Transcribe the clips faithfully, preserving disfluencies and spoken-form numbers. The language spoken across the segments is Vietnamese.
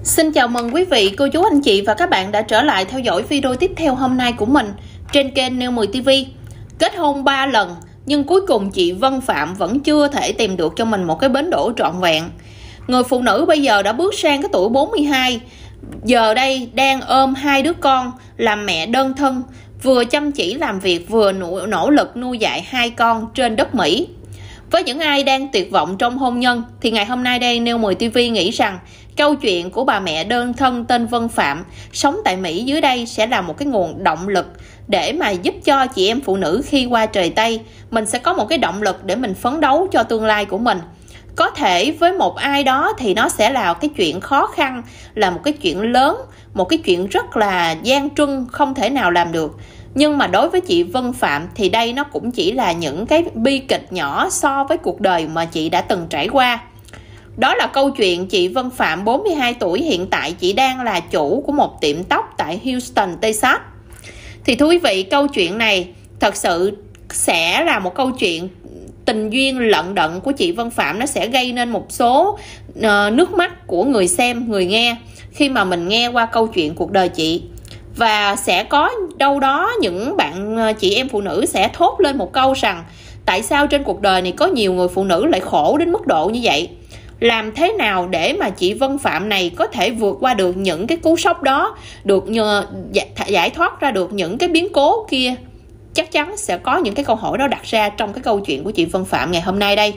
Xin chào mừng quý vị, cô chú, anh chị và các bạn đã trở lại theo dõi video tiếp theo hôm nay của mình trên kênh Neo mười ti vi. Kết hôn ba lần nhưng cuối cùng chị Vân Phạm vẫn chưa thể tìm được cho mình một cái bến đỗ trọn vẹn. Người phụ nữ bây giờ đã bước sang cái tuổi bốn mươi hai, giờ đây đang ôm hai đứa con, làm mẹ đơn thân, vừa chăm chỉ làm việc vừa nỗ lực nuôi dạy hai con trên đất Mỹ. Với những ai đang tuyệt vọng trong hôn nhân thì ngày hôm nay đây Neo mười ti vi nghĩ rằng câu chuyện của bà mẹ đơn thân tên Vân Phạm sống tại Mỹ dưới đây sẽ là một cái nguồn động lực để mà giúp cho chị em phụ nữ khi qua trời Tây mình sẽ có một cái động lực để mình phấn đấu cho tương lai của mình. Có thể với một ai đó thì nó sẽ là cái chuyện khó khăn, là một cái chuyện lớn, một cái chuyện rất là gian truân không thể nào làm được. Nhưng mà đối với chị Vân Phạm thì đây nó cũng chỉ là những cái bi kịch nhỏ so với cuộc đời mà chị đã từng trải qua. Đó là câu chuyện chị Vân Phạm bốn mươi hai tuổi, hiện tại chị đang là chủ của một tiệm tóc tại Houston, Texas. Thì thưa quý vị, câu chuyện này thật sự sẽ là một câu chuyện tình duyên lận đận của chị Vân Phạm. Nó sẽ gây nên một số uh, nước mắt của người xem, người nghe khi mà mình nghe qua câu chuyện cuộc đời chị. Và sẽ có đâu đó những bạn chị em phụ nữ sẽ thốt lên một câu rằng tại sao trên cuộc đời này có nhiều người phụ nữ lại khổ đến mức độ như vậy? Làm thế nào để mà chị Vân Phạm này có thể vượt qua được những cái cú sốc đó, được nhờ, giải thoát ra được những cái biến cố kia? Chắc chắn sẽ có những cái câu hỏi đó đặt ra trong cái câu chuyện của chị Vân Phạm ngày hôm nay đây.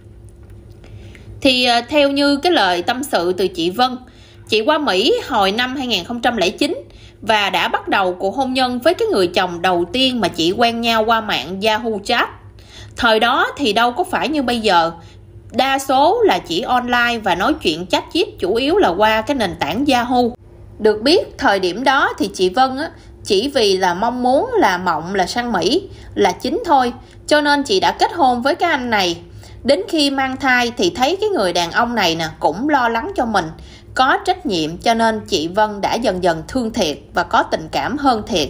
Thì theo như cái lời tâm sự từ chị Vân, chị qua Mỹ hồi năm hai nghìn không trăm lẻ chín và đã bắt đầu cuộc hôn nhân với cái người chồng đầu tiên mà chị quen nhau qua mạng Yahoo Chat. Thời đó thì đâu có phải như bây giờ, đa số là chỉ online và nói chuyện chat chít chủ yếu là qua cái nền tảng Yahoo. Được biết thời điểm đó thì chị Vân á, chỉ vì là mong muốn là mộng là sang Mỹ là chính thôi, cho nên chị đã kết hôn với cái anh này. Đến khi mang thai thì thấy cái người đàn ông này nè cũng lo lắng cho mình, có trách nhiệm, cho nên chị Vân đã dần dần thương thiệt và có tình cảm hơn thiệt.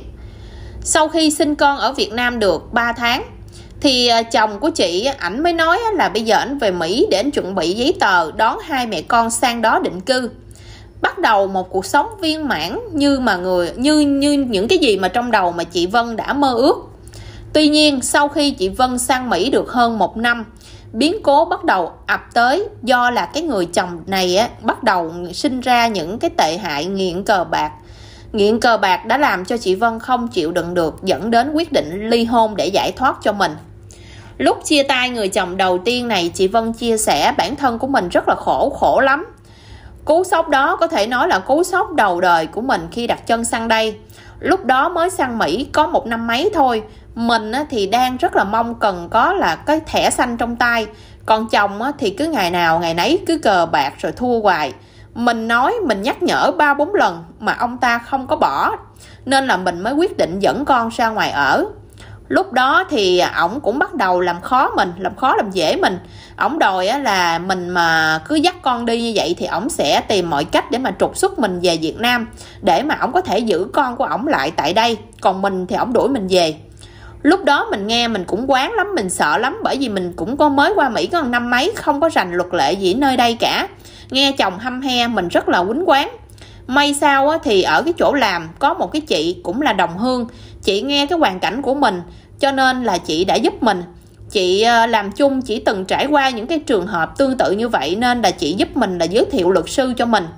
Sau khi sinh con ở Việt Nam được ba tháng thì chồng của chị ảnh mới nói là bây giờ ảnh về Mỹ để ảnh chuẩn bị giấy tờ đón hai mẹ con sang đó định cư, bắt đầu một cuộc sống viên mãn như mà người như như những cái gì mà trong đầu mà chị Vân đã mơ ước. Tuy nhiên sau khi chị Vân sang Mỹ được hơn một năm, biến cố bắt đầu ập tới, do là cái người chồng này á, bắt đầu sinh ra những cái tệ hại nghiện cờ bạc. Nghiện cờ bạc đã làm cho chị Vân không chịu đựng được, dẫn đến quyết định ly hôn để giải thoát cho mình. Lúc chia tay người chồng đầu tiên này, chị Vân chia sẻ bản thân của mình rất là khổ, khổ lắm. Cú sốc đó có thể nói là cú sốc đầu đời của mình khi đặt chân sang đây. Lúc đó mới sang Mỹ có một năm mấy thôi. Mình thì đang rất là mong cần có là cái thẻ xanh trong tay. Còn chồng thì cứ ngày nào ngày nấy cứ cờ bạc rồi thua hoài. Mình nói, mình nhắc nhở ba bốn lần mà ông ta không có bỏ, nên là mình mới quyết định dẫn con ra ngoài ở. Lúc đó thì ổng cũng bắt đầu làm khó mình, làm khó làm dễ mình. Ổng đòi là mình mà cứ dắt con đi như vậy thì ổng sẽ tìm mọi cách để mà trục xuất mình về Việt Nam, để mà ổng có thể giữ con của ổng lại tại đây. Còn mình thì ổng đuổi mình về. Lúc đó mình nghe mình cũng quán lắm, mình sợ lắm, bởi vì mình cũng có mới qua Mỹ có một năm mấy, không có rành luật lệ gì nơi đây cả. Nghe chồng hăm he mình rất là quýnh quán. May sao thì ở cái chỗ làm có một cái chị cũng là đồng hương. Chị nghe cái hoàn cảnh của mình cho nên là chị đã giúp mình. Chị làm chung, chỉ từng trải qua những cái trường hợp tương tự như vậy, nên là chị giúp mình là giới thiệu luật sư cho mình.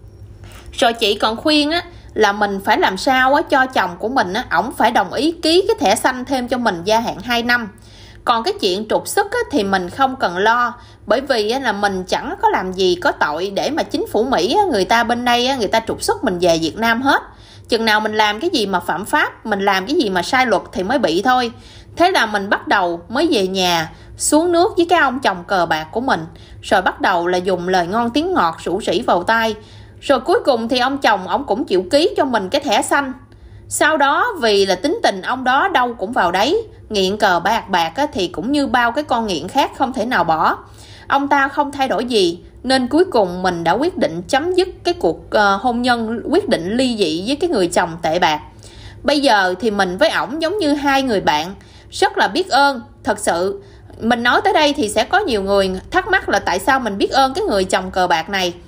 Rồi chị còn khuyên á là mình phải làm sao á cho chồng của mình á, ổng phải đồng ý ký cái thẻ xanh thêm cho mình gia hạn hai năm. Còn cái chuyện trục xuất á, thì mình không cần lo, bởi vì á, là mình chẳng có làm gì có tội để mà chính phủ Mỹ á, người ta bên đây á, người ta trục xuất mình về Việt Nam hết. Chừng nào mình làm cái gì mà phạm pháp, mình làm cái gì mà sai luật thì mới bị thôi. Thế là mình bắt đầu mới về nhà, xuống nước với cái ông chồng cờ bạc của mình, rồi bắt đầu là dùng lời ngon tiếng ngọt rủ rỉ vào tai. Rồi cuối cùng thì ông chồng ông cũng chịu ký cho mình cái thẻ xanh. Sau đó vì là tính tình ông đó đâu cũng vào đấy, nghiện cờ bạc bạc á, thì cũng như bao cái con nghiện khác không thể nào bỏ. Ông ta không thay đổi gì, nên cuối cùng mình đã quyết định chấm dứt cái cuộc uh, hôn nhân, quyết định ly dị với cái người chồng tệ bạc. Bây giờ thì mình với ổng giống như hai người bạn, rất là biết ơn. Thật sự mình nói tới đây thì sẽ có nhiều người thắc mắc là tại sao mình biết ơn cái người chồng cờ bạc này.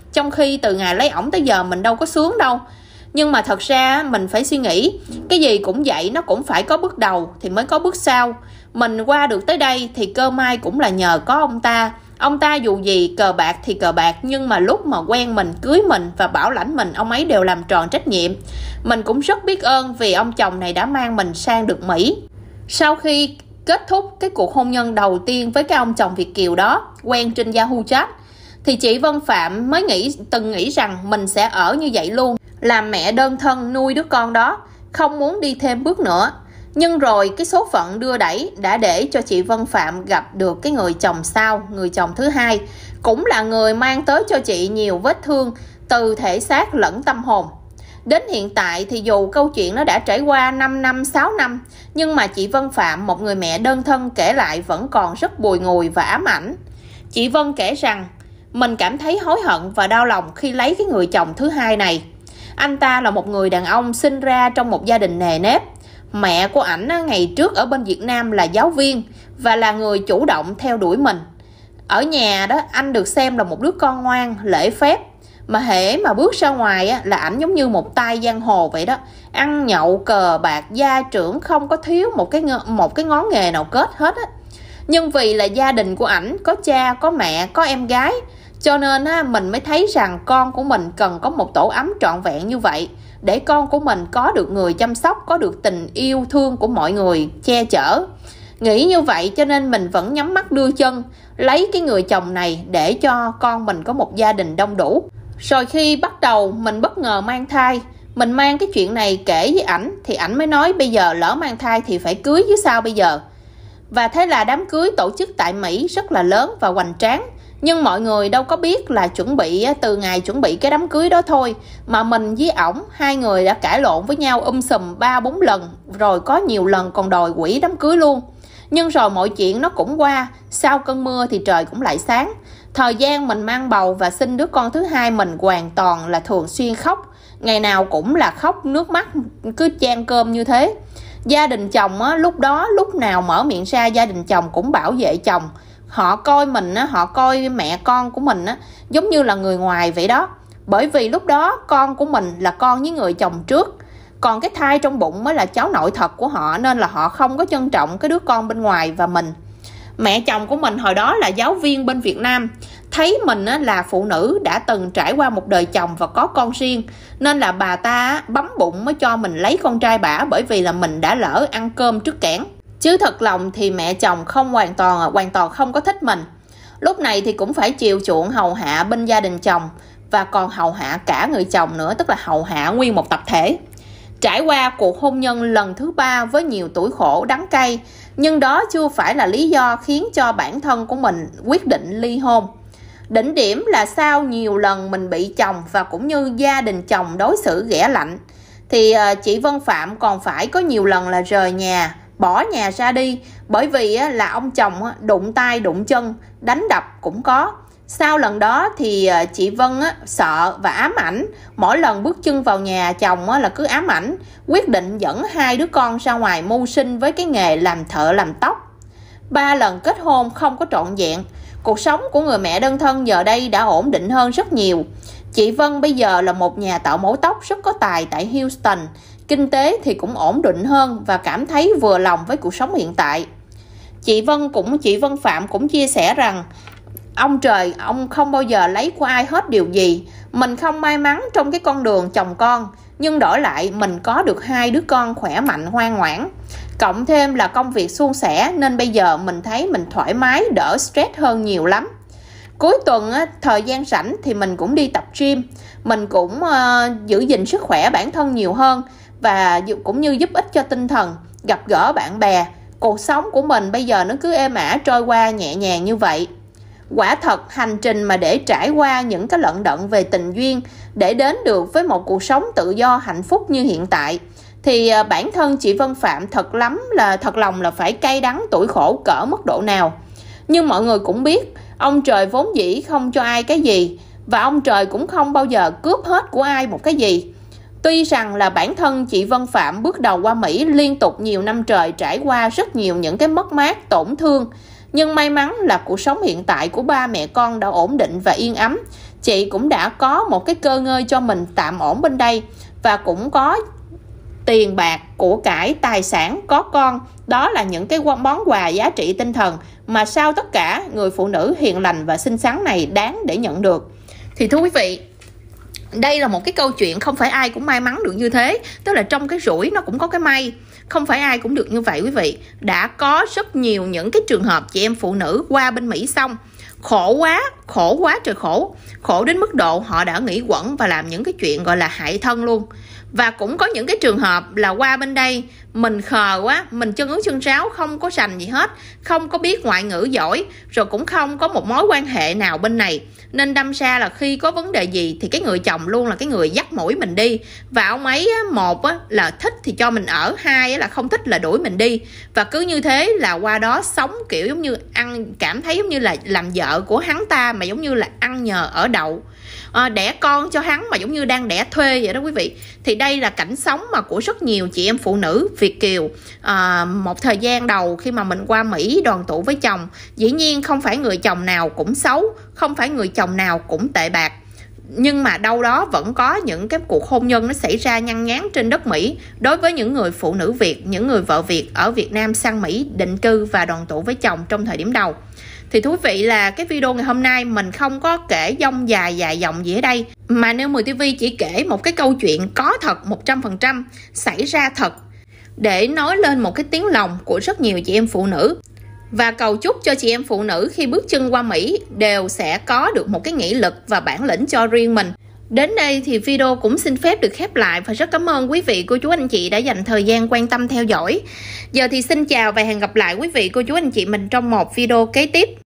Trong khi từ ngày lấy ổng tới giờ mình đâu có sướng đâu. Nhưng mà thật ra mình phải suy nghĩ, cái gì cũng vậy, nó cũng phải có bước đầu thì mới có bước sau. Mình qua được tới đây thì cơ may cũng là nhờ có ông ta. Ông ta dù gì cờ bạc thì cờ bạc, nhưng mà lúc mà quen mình, cưới mình và bảo lãnh mình, ông ấy đều làm tròn trách nhiệm. Mình cũng rất biết ơn vì ông chồng này đã mang mình sang được Mỹ. Sau khi kết thúc cái cuộc hôn nhân đầu tiên với cái ông chồng Việt kiều đó, quen trên Yahoo Chat, thì chị Vân Phạm mới nghĩ từng nghĩ rằng mình sẽ ở như vậy luôn, làm mẹ đơn thân nuôi đứa con đó, không muốn đi thêm bước nữa. Nhưng rồi cái số phận đưa đẩy đã để cho chị Vân Phạm gặp được cái người chồng sau, người chồng thứ hai, cũng là người mang tới cho chị nhiều vết thương từ thể xác lẫn tâm hồn. Đến hiện tại thì dù câu chuyện nó đã trải qua năm năm, sáu năm, nhưng mà chị Vân Phạm, một người mẹ đơn thân kể lại vẫn còn rất bùi ngùi và ám ảnh. Chị Vân kể rằng, mình cảm thấy hối hận và đau lòng khi lấy cái người chồng thứ hai này. Anh ta là một người đàn ông sinh ra trong một gia đình nề nếp. Mẹ của ảnh ngày trước ở bên Việt Nam là giáo viên và là người chủ động theo đuổi mình. Ở nhà đó, anh được xem là một đứa con ngoan, lễ phép. Mà hễ mà bước ra ngoài á, là ảnh giống như một tay giang hồ vậy đó. Ăn nhậu, cờ bạc, gia trưởng, không có thiếu một cái, một cái ngón nghề nào kết hết á. Nhưng vì là gia đình của ảnh có cha, có mẹ, có em gái, cho nên á, mình mới thấy rằng con của mình cần có một tổ ấm trọn vẹn như vậy, để con của mình có được người chăm sóc, có được tình yêu thương của mọi người che chở. Nghĩ như vậy cho nên mình vẫn nhắm mắt đưa chân, lấy cái người chồng này để cho con mình có một gia đình đông đủ. Rồi khi bắt đầu mình bất ngờ mang thai, mình mang cái chuyện này kể với ảnh, thì ảnh mới nói bây giờ lỡ mang thai thì phải cưới chứ sao bây giờ. Và thế là đám cưới tổ chức tại Mỹ rất là lớn và hoành tráng. Nhưng mọi người đâu có biết là chuẩn bị từ ngày chuẩn bị cái đám cưới đó thôi, mà mình với ổng, hai người đã cãi lộn với nhau um sùm ba bốn lần, rồi có nhiều lần còn đòi hủy đám cưới luôn. Nhưng rồi mọi chuyện nó cũng qua, sau cơn mưa thì trời cũng lại sáng. Thời gian mình mang bầu và sinh đứa con thứ hai, mình hoàn toàn là thường xuyên khóc. Ngày nào cũng là khóc nước mắt cứ chan cơm như thế. Gia đình chồng á, lúc đó lúc nào mở miệng ra gia đình chồng cũng bảo vệ chồng. Họ coi mình á, họ coi mẹ con của mình á, giống như là người ngoài vậy đó. Bởi vì lúc đó con của mình là con với người chồng trước, còn cái thai trong bụng mới là cháu nội thật của họ, nên là họ không có trân trọng cái đứa con bên ngoài và mình. Mẹ chồng của mình hồi đó là giáo viên bên Việt Nam, thấy mình á, là phụ nữ đã từng trải qua một đời chồng và có con riêng, nên là bà ta á, bấm bụng mới cho mình lấy con trai bả, bởi vì là mình đã lỡ ăn cơm trước kẽn. Chứ thật lòng thì mẹ chồng không hoàn toàn hoàn toàn không có thích mình. Lúc này thì cũng phải chiều chuộng hầu hạ bên gia đình chồng, và còn hầu hạ cả người chồng nữa, tức là hầu hạ nguyên một tập thể. Trải qua cuộc hôn nhân lần thứ ba với nhiều tủi khổ đắng cay, nhưng đó chưa phải là lý do khiến cho bản thân của mình quyết định ly hôn. Đỉnh điểm là sau nhiều lần mình bị chồng và cũng như gia đình chồng đối xử ghẻ lạnh, thì chị Vân Phạm còn phải có nhiều lần là rời nhà, bỏ nhà ra đi, bởi vì là ông chồng đụng tay đụng chân, đánh đập cũng có. Sau lần đó thì chị Vân sợ và ám ảnh, mỗi lần bước chân vào nhà chồng là cứ ám ảnh, quyết định dẫn hai đứa con ra ngoài mưu sinh với cái nghề làm thợ làm tóc. Ba lần kết hôn không có trọn vẹn. Cuộc sống của người mẹ đơn thân giờ đây đã ổn định hơn rất nhiều. Chị Vân bây giờ là một nhà tạo mẫu tóc rất có tài tại Houston. Kinh tế thì cũng ổn định hơn và cảm thấy vừa lòng với cuộc sống hiện tại. Chị Vân cũng chị Vân Phạm cũng chia sẻ rằng ông trời, ông không bao giờ lấy của ai hết điều gì. Mình không may mắn trong cái con đường chồng con, nhưng đổi lại mình có được hai đứa con khỏe mạnh ngoan ngoãn. Cộng thêm là công việc suôn sẻ, nên bây giờ mình thấy mình thoải mái, đỡ stress hơn nhiều lắm. Cuối tuần thời gian rảnh thì mình cũng đi tập gym. Mình cũng uh, giữ gìn sức khỏe bản thân nhiều hơn, và cũng như giúp ích cho tinh thần, gặp gỡ bạn bè. Cuộc sống của mình bây giờ nó cứ êm ả trôi qua nhẹ nhàng như vậy. Quả thật hành trình mà để trải qua những cái lận đận về tình duyên, để đến được với một cuộc sống tự do hạnh phúc như hiện tại, thì bản thân chị Vân Phạm thật lắm là thật lòng là phải cay đắng tủi khổ cỡ mức độ nào. Nhưng mọi người cũng biết, ông trời vốn dĩ không cho ai cái gì, và ông trời cũng không bao giờ cướp hết của ai một cái gì. Tuy rằng là bản thân chị Vân Phạm bước đầu qua Mỹ liên tục nhiều năm trời, trải qua rất nhiều những cái mất mát, tổn thương, nhưng may mắn là cuộc sống hiện tại của ba mẹ con đã ổn định và yên ấm. chị cũng đã có một cái cơ ngơi cho mình tạm ổn bên đây, và cũng có tiền bạc, của cải, tài sản, có con. Đó là những cái món quà giá trị tinh thần mà sau tất cả người phụ nữ hiền lành và xinh xắn này đáng để nhận được. Thì thưa quý vị, đây là một cái câu chuyện không phải ai cũng may mắn được như thế. Tức là trong cái rủi nó cũng có cái may, không phải ai cũng được như vậy quý vị. Đã có rất nhiều những cái trường hợp chị em phụ nữ qua bên Mỹ xong khổ quá, khổ quá trời khổ, khổ đến mức độ họ đã nghỉ quẩn và làm những cái chuyện gọi là hại thân luôn. Và cũng có những cái trường hợp là qua bên đây mình khờ quá, mình chân ướt chân ráo, không có sành gì hết, không có biết ngoại ngữ giỏi, rồi cũng không có một mối quan hệ nào bên này, nên đâm ra là khi có vấn đề gì thì cái người chồng luôn là cái người dắt mũi mình đi. Và ông ấy á, một á, là thích thì cho mình ở, hai á, là không thích là đuổi mình đi. Và cứ như thế là qua đó sống kiểu giống như ăn, cảm thấy giống như là làm vợ của hắn ta mà giống như là ăn nhờ ở đậu. À, đẻ con cho hắn mà giống như đang đẻ thuê vậy đó quý vị. Thì đây là cảnh sống mà của rất nhiều chị em phụ nữ Việt kiều. À, một thời gian đầu khi mà mình qua Mỹ đoàn tụ với chồng, dĩ nhiên không phải người chồng nào cũng xấu, không phải người chồng nào cũng tệ bạc, nhưng mà đâu đó vẫn có những cái cuộc hôn nhân nó xảy ra nhăn nhán trên đất Mỹ đối với những người phụ nữ Việt, những người vợ Việt ở Việt Nam sang Mỹ định cư và đoàn tụ với chồng trong thời điểm đầu. Thì thú vị là cái video ngày hôm nay mình không có kể dông dài dài dòng gì ở đây, mà Nêu mười ti vi chỉ kể một cái câu chuyện có thật một trăm phần trăm, xảy ra thật, để nói lên một cái tiếng lòng của rất nhiều chị em phụ nữ. Và cầu chúc cho chị em phụ nữ khi bước chân qua Mỹ đều sẽ có được một cái nghị lực và bản lĩnh cho riêng mình. Đến đây thì video cũng xin phép được khép lại, và rất cảm ơn quý vị cô chú anh chị đã dành thời gian quan tâm theo dõi. Giờ thì xin chào và hẹn gặp lại quý vị cô chú anh chị mình trong một video kế tiếp.